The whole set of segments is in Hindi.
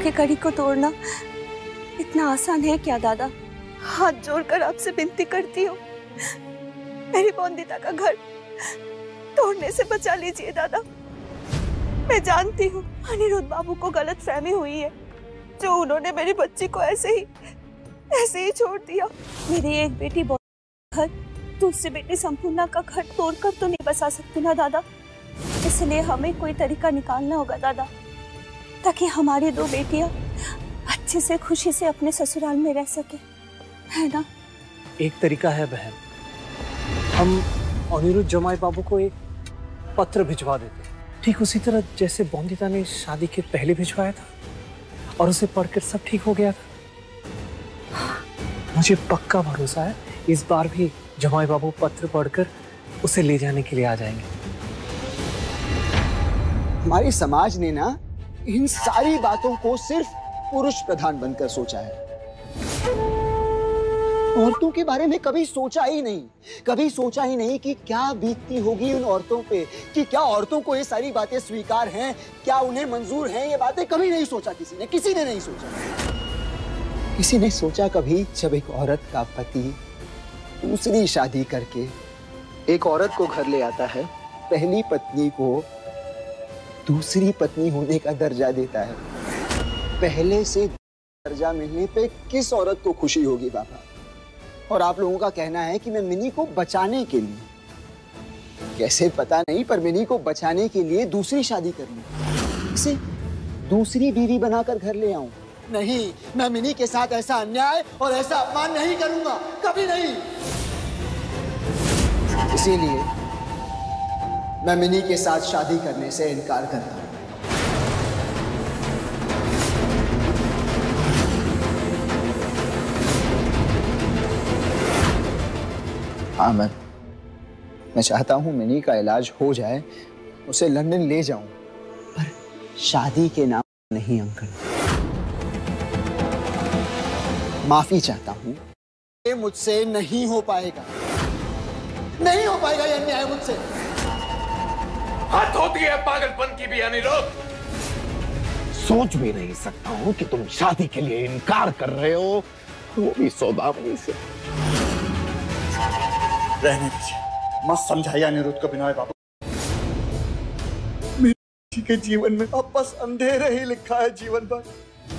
की कड़ी को तोड़ना इतना आसान है क्या दादा? हाथ जोड़कर आपसे विनती करती हूँ, मेरी बोंदिता का घर तोड़ने से बचा लीजिए दादा। मैं जानती हूँ अनिरुद्ध बाबू को गलत फहमी हुई है, जो उन्होंने मेरी बच्ची को ऐसे ही छोड़ दिया। मेरी एक बेटी घर दूसरी बेटी संपूर्णा का घर तोड़कर तो नहीं बसा सकती ना दादा, इसलिए हमें कोई तरीका निकालना होगा दादा, ताकि हमारी दो बेटियां अच्छे से खुशी से अपने ससुराल में रह सके, है ना? एक तरीका है बहन, हम अनिरुद्ध जमाई बाबू को एक पत्र भिजवा देते, ठीक उसी तरह जैसे बोंदिता ने शादी के पहले भिजवाया था और उसे पढ़कर सब ठीक हो गया था। मुझे पक्का भरोसा है इस बार भी जमाई बाबू पत्र पढ़कर उसे ले जाने के लिए आ जाएंगे। हमारे समाज ने ना इन सारी बातों को सिर्फ पुरुष प्रधान बनकर सोचा है, औरतों के बारे में कभी सोचा ही नहीं कि क्या बीतती होगी उन औरतों पे, कि क्या औरतों को ये सारी बातें स्वीकार हैं, क्या उन्हें मंजूर हैं, ये बातें कभी नहीं सोचा किसी ने नहीं सोचा। किसी ने सोचा कभी जब एक औरत का पति दूसरी शादी करके एक औरत को घर ले आता है, पहली पत्नी को दूसरी पत्नी होने का दर्जा देता है, पहले से दर्जा मिलने पे किस औरत को खुशी होगी बाबा? और आप लोगों का कहना है कि मैं मिनी को बचाने के लिए, कैसे पता नहीं, पर मिनी को बचाने के लिए दूसरी शादी कर लूं, इसे दूसरी बीवी बनाकर घर ले आऊं। नहीं, मैं मिनी के साथ ऐसा अन्याय और ऐसा अपमान नहीं करूंगा, कभी नहीं। इसीलिए मैं मिनी के साथ शादी करने से इनकार करता हूं। हाँ, मैं चाहता हूं मिनी का इलाज हो जाए, उसे लंदन ले जाऊं, पर शादी के नाम नहीं अंकल। माफी चाहता हूं, ये मुझसे नहीं हो पाएगा ये अन्याय मुझसे। हद होती है पागलपन की भी अनिरुद्ध। सोच भी नहीं सकता हूं कि तुम शादी के लिए इनकार कर रहे हो, वो भी सौदामनी से। रहने दीजिए, मत समझाइए अनिरुद्ध को बिना बाबू। मेरे के जीवन में अब बस अंधेरे ही लिखा है जीवन भर।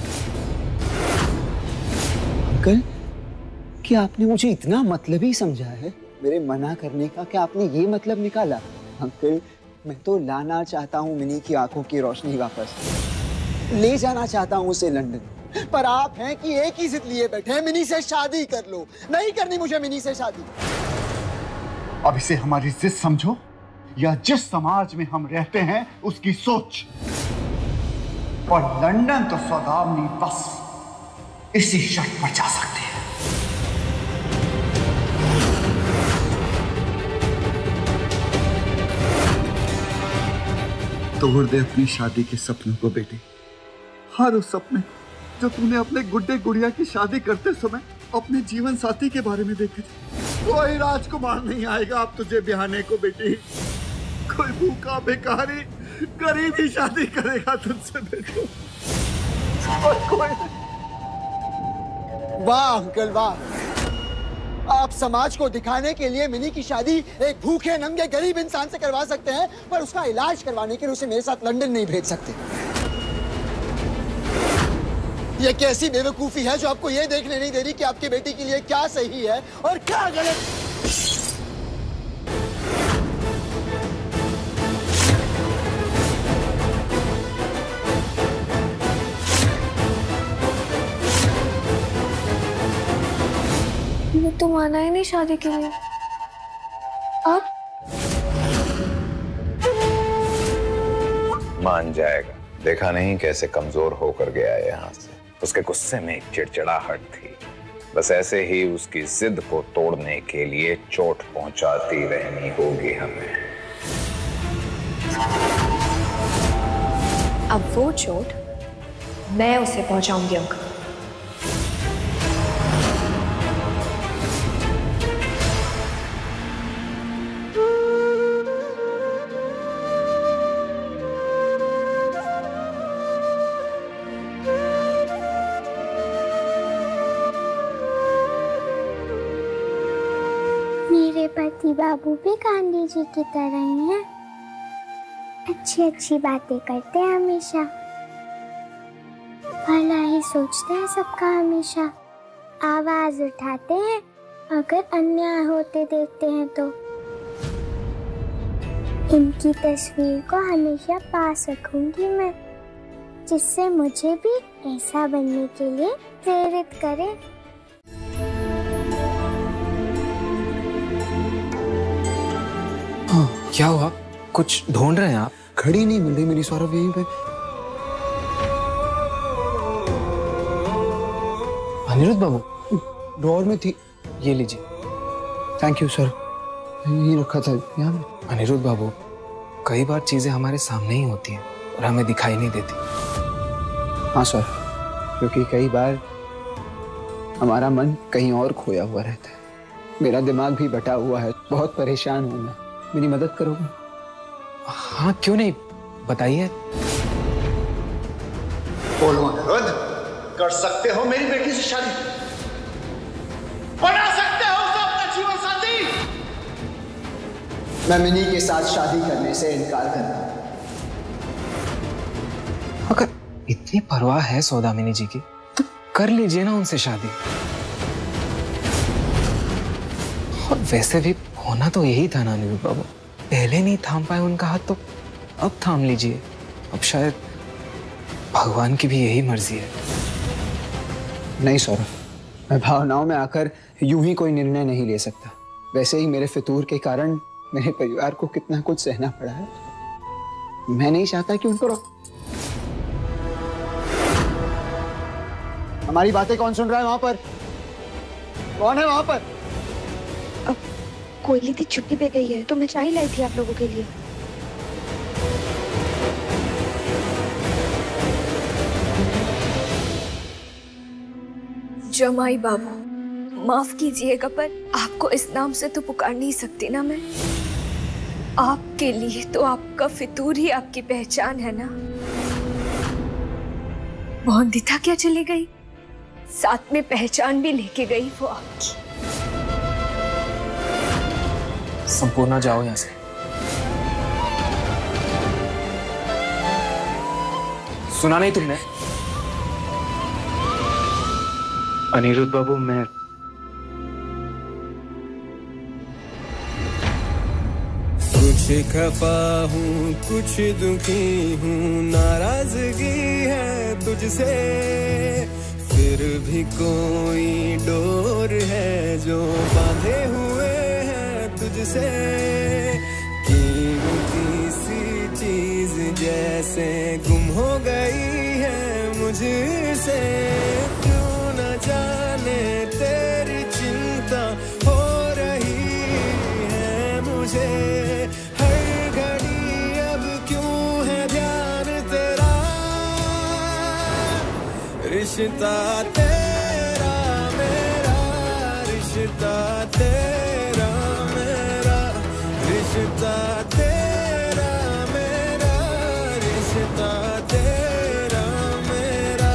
अंकल, क्या आपने मुझे इतना मतलबी समझा है? मेरे मना करने का क्या आपने ये मतलब निकाला? अंकल, मैं तो लाना चाहता हूँ मिनी की आंखों की रोशनी वापस, ले जाना चाहता हूँ उसे लंदन, पर आप हैं कि एक ही जिद लिए बैठे हैं, मिनी से शादी कर लो। नहीं करनी मुझे मिनी से शादी। अब इसे हमारी जिद समझो या जिस समाज में हम रहते हैं उसकी सोच। और लंदन तो सौदामनी बस इसी शर्त पर जा सकती है। तोड़ दे अपनी शादी के सपनों को बेटी, हर उस सपने जो तूने अपने गुड्डे गुड़िया की शादी करते समय अपने जीवन साथी के बारे में देखे थे। कोई राजकुमार नहीं आएगा अब तुझे ब्याहने को बेटी, कोई भूखा भिखारी गरीब ही शादी करेगा तुझसे बेटी। और कोई। वाह अंकल वाह, आप समाज को दिखाने के लिए मिनी की शादी एक भूखे नंगे गरीब इंसान से करवा सकते हैं, पर उसका इलाज करवाने के लिए उसे मेरे साथ लंदन नहीं भेज सकते। यह कैसी बेवकूफी है जो आपको यह देखने नहीं दे रही कि आपकी बेटी के लिए क्या सही है और क्या गलत। वो तो माना ही नहीं शादी के लिए। अब मान जाएगा, देखा नहीं कैसे कमजोर होकर गया है यहाँ से। उसके गुस्से में एक चिड़चिड़ाहट थी, बस ऐसे ही उसकी जिद को तोड़ने के लिए चोट पहुंचाती रहनी होगी हमें। अब वो चोट मैं उसे पहुंचाऊंगी अंकल। मेरे पति बाबू भी गांधी जी की तरह ही हैं। अच्छी अच्छी बातें करते हैं हमेशा, भला ही सोचते हैं सबका हमेशा, आवाज उठाते हैं अगर अन्याय होते देखते हैं तो। इनकी तस्वीर को हमेशा पास रखूंगी मैं, जिससे मुझे भी ऐसा बनने के लिए प्रेरित करे। क्या हुआ? कुछ ढूंढ रहे हैं आप? घड़ी नहीं मिल रही मेरी सौरभ यहीं पे। अनिरुद्ध बाबू, ड्रॉअर में थी। ये लीजिए। थैंक यू सर, यही रखा था यहाँ में। अनिरुद्ध बाबू, कई बार चीजें हमारे सामने ही होती हैं और हमें दिखाई नहीं देती। हाँ सर, क्योंकि कई बार हमारा मन कहीं और खोया हुआ रहता है। मेरा दिमाग भी बटा हुआ है, बहुत परेशान हूँ मैं। मेरी मदद करोगे? हाँ क्यों नहीं, बताइए। बोलो अनिरुद्ध, कर सकते हो मेरी बेटी से शादी? बना सकते हो उसे अपना जीवन साथी? मैं मिनी के साथ शादी करने से इनकार करता हूं। अगर इतनी परवाह है सौदामिनी जी की, तो कर लीजिए ना उनसे शादी। और वैसे भी होना तो यही था ना अनिरुद्ध बाबू, पहले नहीं थाम पाए उनका हाथ, तो अब थाम लीजिए। अब शायद भगवान की भी यही मर्जी है। नहीं सौरभ, मैं भावनाओं में आकर यूं ही कोई निर्णय नहीं ले सकता। वैसे ही मेरे फितूर के कारण मेरे परिवार को कितना कुछ सहना पड़ा है। मैं नहीं चाहता कि उनको हमारी बातें कौन सुन रहा है वहां पर? कौन है वहां पर? कोयली थी, छुट्टी पे गई है, तो मैं चाय लाई थी आप लोगों के लिए। जमाई बाबू, माफ कीजिएगा पर आपको इस नाम से तो पुकार नहीं सकती ना मैं। आपके लिए तो आपका फितूर ही आपकी पहचान है ना। मोहनदीता क्या चली गई, साथ में पहचान भी लेके गई वो आपकी। संपूर्ण जाओ यहाँ से। सुना नहीं तुमने? अनिरुद्ध बाबू, मैं कुछ खफा हूँ, कुछ दुखी हूँ, नाराजगी है तुझसे, फिर भी कोई डोर है जो बांधे हुए है तुझसे। कीमती सी चीज जैसे गुम हो गई है मुझसे, क्यों न जाने तेरी चिंता हो रही है मुझे। हर घड़ी अब क्यों है ध्यान तेरा, रिश्ता तेरा मेरा, रिश्ता तेरा मेरा, रिश्ता तेरा मेरा, रिश्ता तेरा मेरा।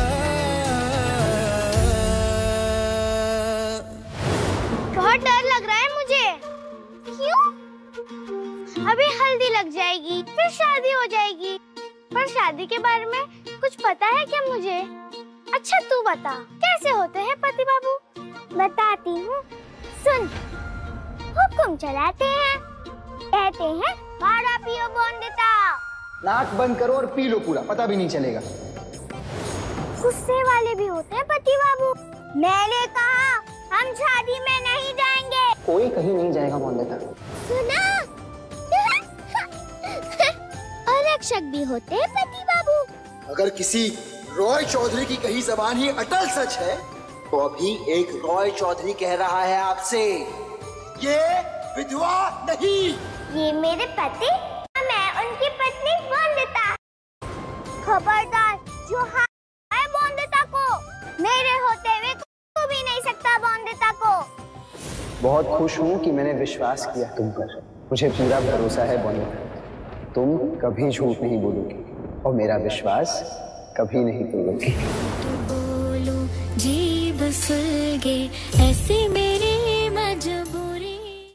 बहुत डर लग रहा है मुझे। क्यों? अभी हल्दी लग जाएगी, फिर शादी हो जाएगी। पर शादी के बारे में कुछ पता है क्या मुझे? अच्छा तू बता, कैसे होते हैं पति बाबू? बताती हूँ, सुन। हुक्म चलाते हैं, कहते हैं खारा पियो बोंदेता। नाक बंद करो और पी लो पूरा, पता भी नहीं चलेगा। गुस्से वाले भी होते हैं पति बाबू। मैंने कहा हम शादी में नहीं जाएंगे। कोई कहीं नहीं जाएगा बोंदेता। सुना? और रक्षक भी होते हैं पति बाबू। अगर किसी रॉय चौधरी की कही जबान ही अटल सच है, तो अभी एक रॉय चौधरी कह रहा है आपसे, ये विधवा नहीं। ये मेरे पति, मैं उनकी पत्नी बोंदेता। खबरदार, जो है बोंदेता को, मेरे होते हुए कोई भी नहीं सकता बोंदेता को। बहुत खुश हूँ कि मैंने विश्वास किया तुम पर। मुझे पूरा भरोसा है बोंदेता, तुम कभी झूठ नहीं बोलोगी और मेरा विश्वास कभी नहीं तोड़ोगी। बोलो जी बस ऐसे मेरे